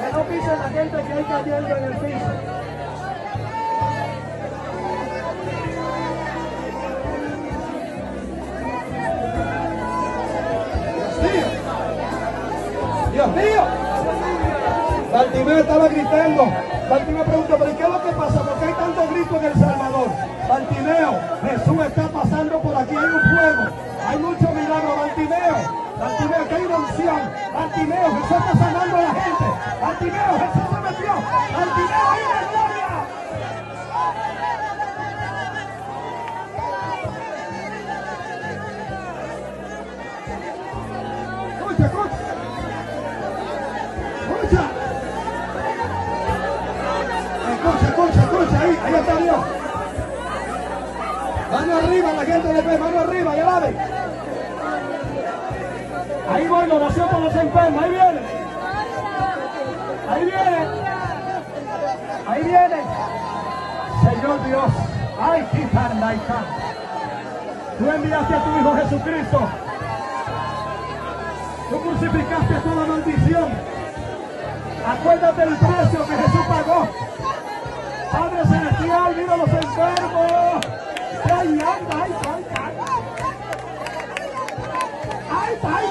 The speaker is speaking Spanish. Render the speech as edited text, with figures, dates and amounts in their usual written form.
Que no pisen la gente que hay cayendo en el piso. Dios mío. Bartimeo estaba gritando. Bartimeo pregunta, ¿pero qué es lo que pasa? ¿Por qué hay tanto grito en El Salvador? Bartimeo, Jesús está pasando por aquí, hay un fuego, hay mucho milagro. Bartimeo, que hay una unción. Bartimeo, Jesús está sanando a la gente. Bartimeo, Jesús se metió. Bartimeo, hay una gloria. Escucha, ahí está Dios. Mano arriba, la gente le ve, mano arriba, ya la ven. Ahí voy, oración por los enfermos, ahí viene. Ahí viene. Señor Dios, ay, quitarla, tú enviaste a tu Hijo Jesucristo. Tú crucificaste toda maldición. Acuérdate del precio que Jesús pagó. Padre Celestial, mira a los enfermos. Ay,